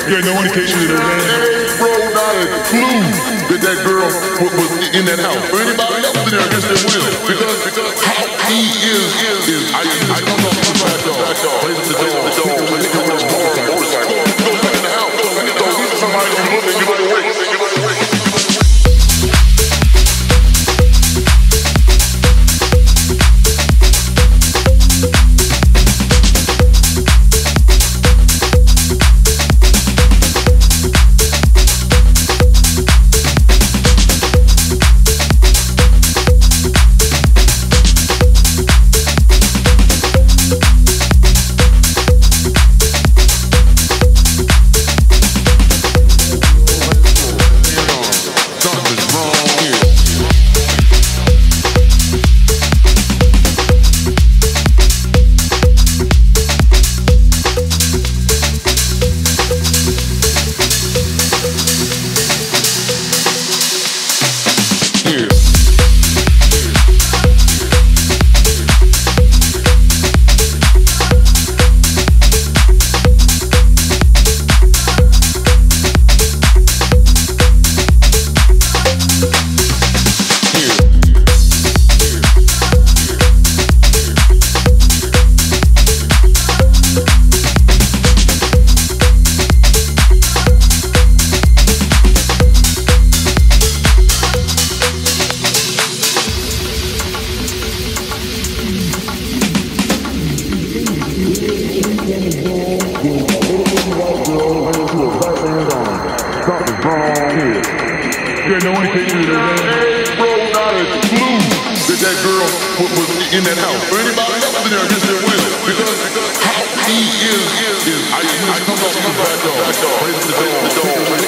Yeah, no indication that hey, bro, not a clue that that girl was in that house. Or anybody else in there against their will. Because how he is I come off the back door, plays the door, when they come on his motorcycle. Go back in the house. So he's somebody who's looking, you better wait. Yeah, no indication that hey, bro, not a clue that that girl was in that house. Or anybody else in there against their will. Because how he is I come off the back door, plays the door.